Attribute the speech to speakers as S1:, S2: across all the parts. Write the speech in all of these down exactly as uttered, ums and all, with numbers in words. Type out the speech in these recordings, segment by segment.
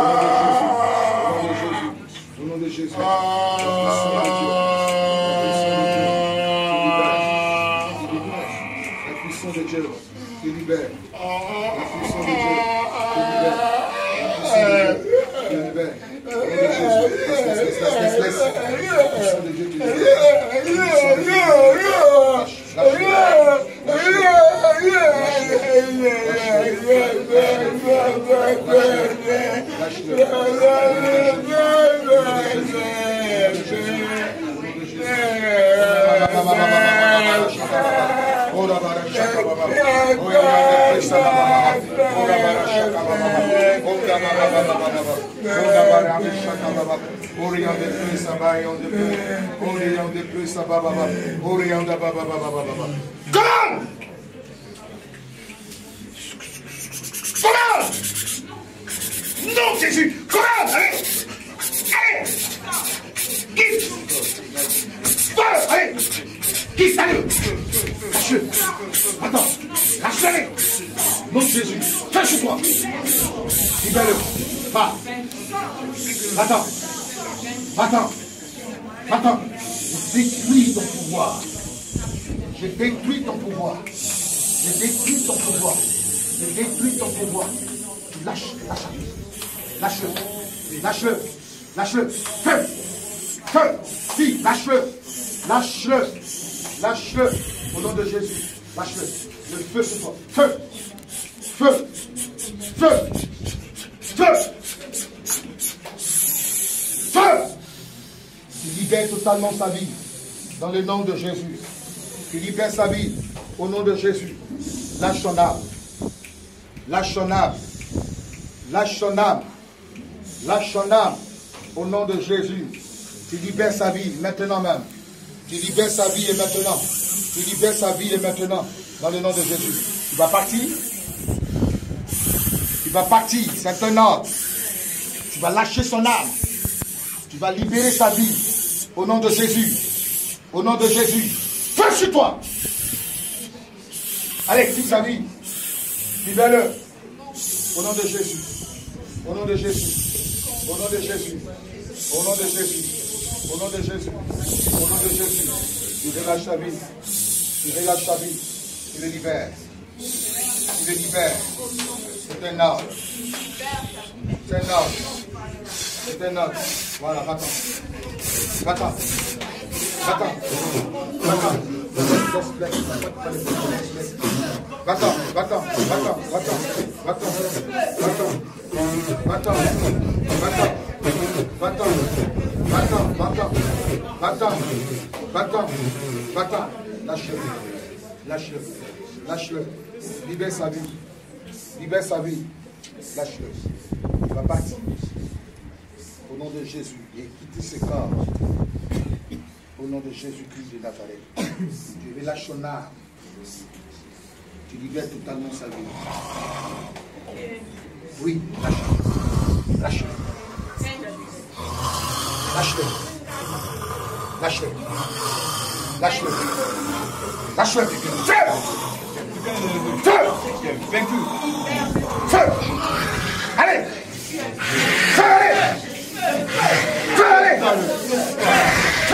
S1: Au nom de Jésus. Au nom de Jésus. Au nom de Jésus. La puissance de Dieu. La puissance de Dieu. Qui libère. La puissance de Dieu. Qui libère. La puissance de Dieu. Qui libère. Au nom de Jésus. Laisse, laisse, laisse, laisse. La puissance de Dieu qui libère. La puissance de Dieu. Lâche, Come! Commande! Non, Jésus! Commande! Allez! Allez! Quitte! Voilà! Allez! Quitte! Allez! Lâche-le! Attends! Lâche-le! Allez! Non, Jésus! Viens chez toi! Libère-le! Va! Attends! Attends! Attends! Je détruis ton pouvoir! Je détruis ton pouvoir! Je détruis ton pouvoir! Je détruis ton pouvoir. Tu lâches, lâche, lâche-le, lâche-le, lâche-le, feu, feu, si, lâche-le, lâche-le, lâche-le, au nom de Jésus, lâche-le, le feu sur toi, feu, feu, feu, feu, feu. Tu libères totalement sa vie, dans le nom de Jésus. Tu libères sa vie, au nom de Jésus. Lâche son âme. Lâche son âme, lâche son âme, lâche son âme, au nom de Jésus. Tu libères sa vie maintenant même. Tu libères sa vie et maintenant. Tu libères sa vie et maintenant, dans le nom de Jésus. Tu vas partir. Tu vas partir, c'est un ordre. Tu vas lâcher son âme. Tu vas libérer sa vie, au nom de Jésus. Au nom de Jésus. Fais sur toi. Allez, quitte sa vie. Libère-le. Au nom de Jésus. Au nom de Jésus. Au nom de Jésus. Au nom de Jésus. Au nom de Jésus. Au nom de Jésus. Tu relâches ta vie. Tu relâches ta vie. Tu le libères. Tu le libères. C'est un ordre. C'est un ordre. C'est un ordre. Voilà, va-t'en. Va-t'en. Va-t'en. Va-t'en. Va-t'en, va-t'en, va-t'en, va-t'en, va-t'en, va-t'en, va-t'en, va-t'en, va-t'en, va-t'en, va-t'en, va-t'en, va-t'en, lâche-le, lâche-le, lâche-le, libère sa vie, libère sa vie, lâche-le, il va partir, au nom de Jésus, et quitter ses corps, au nom de Jésus-Christ de Nazareth, tu relâches son âme. Tu libères totalement sa vie. Oui, lâche-le. Lâche-le. Lâche-le. Lâche-le. Lâche-le. Lâche-le. Feu! Feu! Vaincu. Feu! Allez! Feu, allez! Feu, allez! Feu!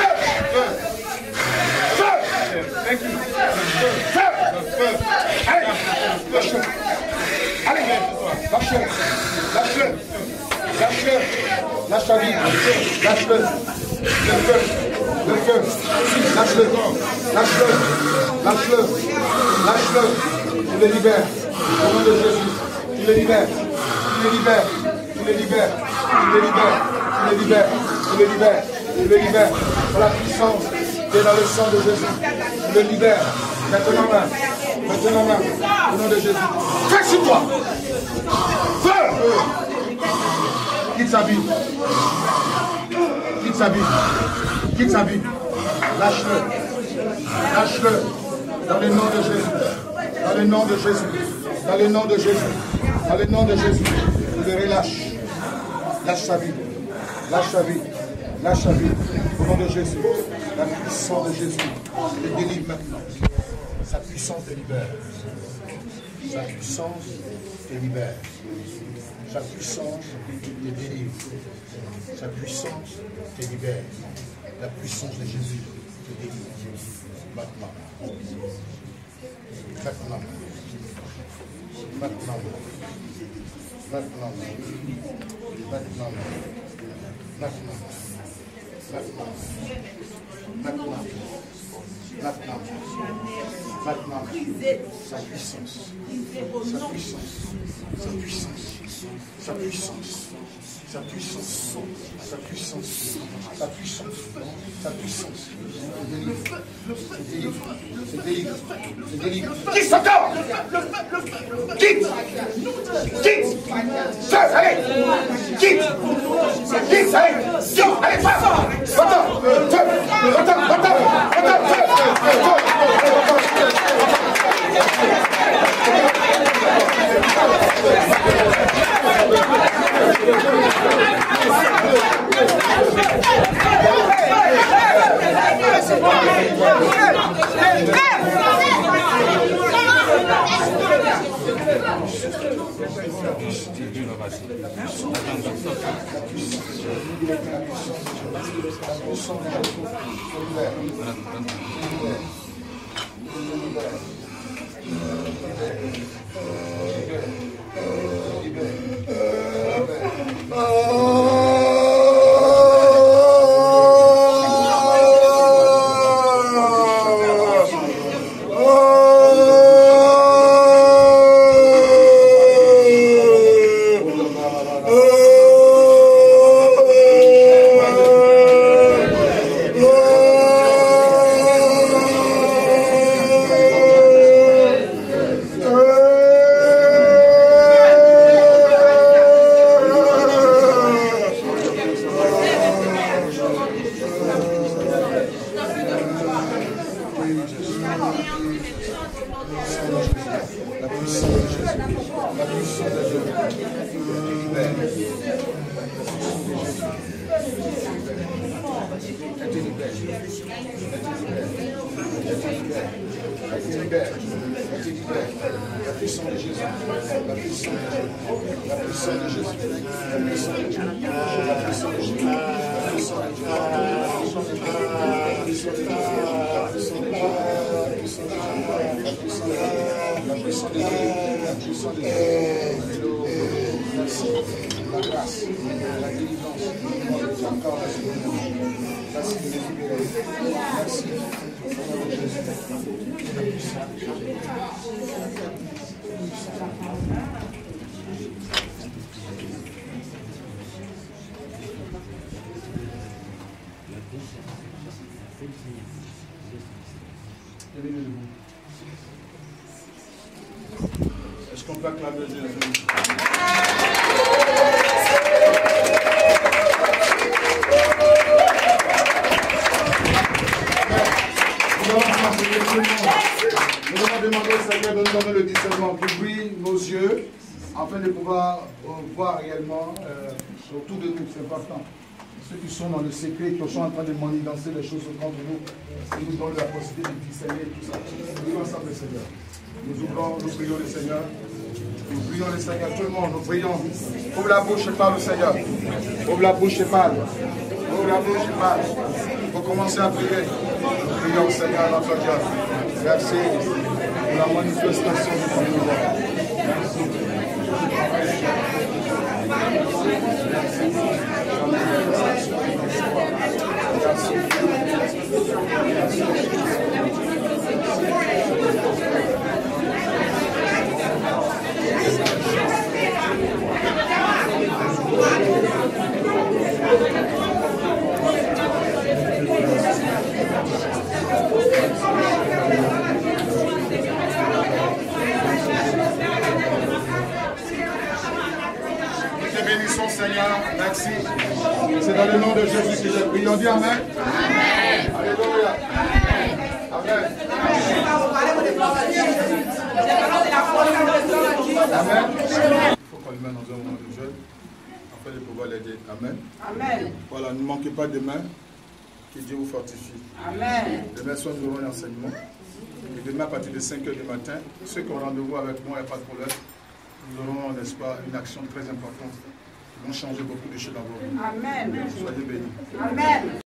S1: Feu! Vaincu. Feu! Allez, lâche-le. Allez, lâche-le. Lâche-le. Lâche-le. Lâche ta vie. Lâche-le. Le feu. Le feu. Lâche-le. Lâche-le. Lâche-le. Lâche-le. Tu le libères. Au nom de Jésus. Tu le libères. Tu le libères. Tu le libères. Tu le libères. Tu le libères. Tu le libères. Tu le libères. Par la puissance de qui est dans le sang de Jésus. Je le libère. Maintenant même. Maintenant même. Au nom de Jésus. Fais sur toi. Feu. Quitte sa vie. Quitte sa vie. Quitte sa vie. Lâche-le. Lâche-le. Dans le nom de Jésus. Dans le nom de Jésus. Dans le nom de Jésus. Dans le nom de Jésus. Je le relâche. Lâche sa vie. Lâche sa vie. Lâche sa vie. Au nom de Jésus. La puissance de Jésus te délivre maintenant. Sa puissance te libère. Sa puissance te libère. Sa puissance te délivre. Sa puissance te libère. La puissance de Jésus te délivre. Maintenant. Maintenant. Maintenant. Maintenant. Maintenant. Maintenant. Maintenant. Maintenant. Maintenant. Maintenant. Sa puissance. Sa puissance. Sa puissance. Sa puissance. Sa puissance. Sa puissance. Sa puissance. Sa puissance. Se délivre. Se délivre. Se délivre. Se délivre. Quitte Satan! Quitte! Quitte! Feu, allez! Quitte! Quitte, allez! Quitte! Allez, feu! Va-t'en! Feu! Va-t'en! Va-t'en! Va-t'en! Feu!
S2: Est-ce qu'on peut acclamer Jésus? Nous allons demander au Seigneur de nous donner le discernement, qu'il brille nos yeux, afin de pouvoir voir réellement euh, autour de nous. C'est important. Ceux qui sont dans le secret, qui sont en train de manigancer les choses contre nous, ils nous donnent la possibilité de discerner tout ça. Nous prions ensemble le Seigneur. Nous ouvrons, nous prions le Seigneur. Nous prions le Seigneur. Tout le monde, nous prions. Ouvre la bouche et parle, Seigneur. Ouvre la bouche et parle. Ouvre la bouche et parle. Il faut commencer à prier. Nous prions, Seigneur, notre Dieu. Merci pour la manifestation de ton pouvoir. te bénissons, Seigneur. Merci. C'est dans le nom de Jésus que je prie. On dit Amen. Amen. Alléluia. Amen. Amen. Il faut qu'on le mette dans un moment de jeûne afin de pouvoir l'aider. Amen. Amen. Voilà, ne manquez pas demain. Que Dieu vous fortifie. Amen. Demain soir, nous aurons un enseignement. Et demain, à partir de cinq heures du matin, ceux qui ont rendez-vous avec moi, il n'y a pas de problème. Nous aurons, n'est-ce pas, une action très importante qui va changer beaucoup de choses dans vos vies. Amen. Soyez bénis. Amen.